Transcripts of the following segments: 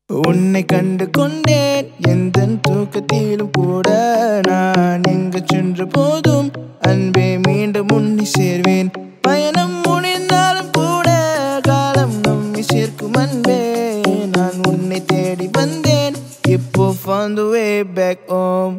உன்னை கண்டு கொண்டேன் எந்தன் தூக்கத்திலும் கூட நான் எங்கு சென்ற போதும் அன்பே மீண்டும் உன்னை சேர்வேன் பயணம் முடிந்தாலும் கூட காலம் நம்மை சேர்க்கும் அன்பே நான் உன்னை தேடி வந்தேன் இப்போ found the way back home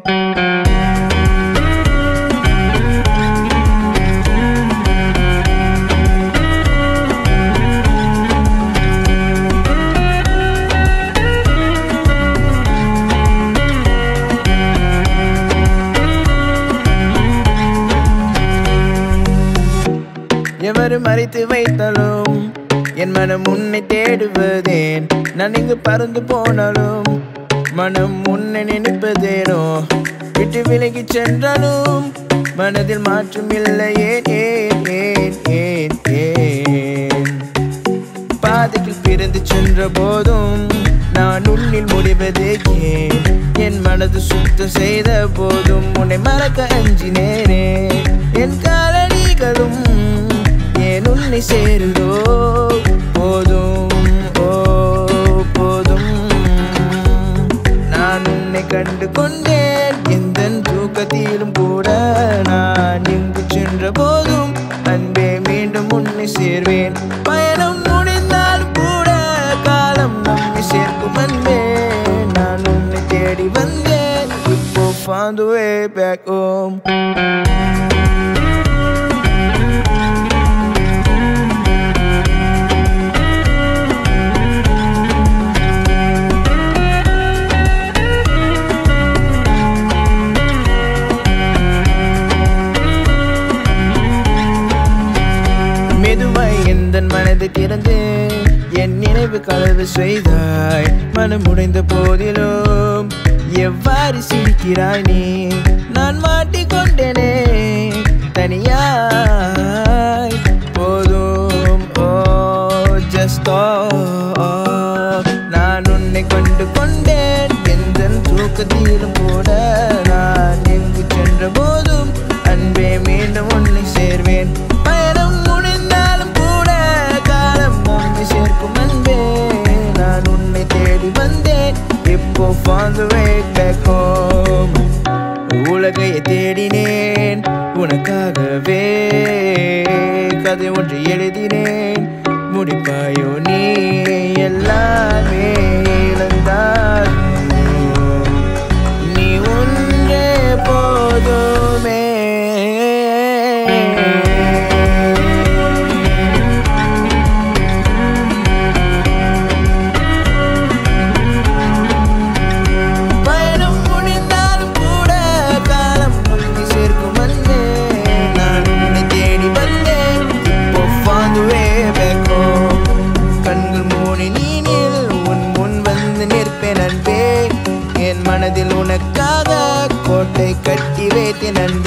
எவரு மறைத்து வைத்தாலும் என் மனம் உன்னை தேடுவதேன் நான் இங்கு பறந்து போனாலும் மனம் உன்னை நினைப்பதேனோ விட்டு விலகி சென்றாலும் மனதில் மாற்றம் இல்லையே ஏன் ஏன் ஏன் ஏன் பாதையில் பிறந்து சென்ற போதும் நான் உன்னில் முடிவதே ஏன் என் மனது சுத்தம் செய்த போதும் உன்னை மறக்க அஞ்சினேனே என் காலடிகளும் ஏன் உன்னை சேருதோ போதும் ஓ போதும் நான் உன்னை கண்டு கொண்டேன் எந்தன் தூக்கத்திலும் கூட நான் எங்கு சென்ற போதும் அன்பே மீண்டும் உன்னை சேர்வேன் பயணம் முடிந்தாலும் கூட காலம் நம்மை சேர்க்கும் அன்பே நான் உன்னை தேடி வந்தேன் இப்போ found the way back home மெதுவாய் எந்தன் மனதை திறந்து என் நினைவு களவு செய்தாய் மனம் உடைந்த போதிலும் எவ்வாறு சிரிக்கிறாய் நீ நான் மாட்டிக்கொண்டேனே தனியாய் போதும் ஓ ஜஸ்ட் நான் உன்னை கண்டு கொண்டேன் எந்தன் தூக்கத்திலும் கூட நான் எங்கு சென்ற போதும் அன்பே மீண்டும் உன்னை சேர்வேன் பயணம் முடிந்தாலும் கூட காலம் நம்மை சேர்க்கும் அன்பே நான் உன்னை தேடி வந்தேன் இப்போ found the way back home உலகையை தேடினேன் உனக்காகவே கதை ஒன்று எழுதினேன் முடிப்பாயோ நீ எல்லாமே இழந்தாலும் நீ ஒன்றே போதுமே மனதில் உனக்காக கோட்டை கட்டி வைத்தேன்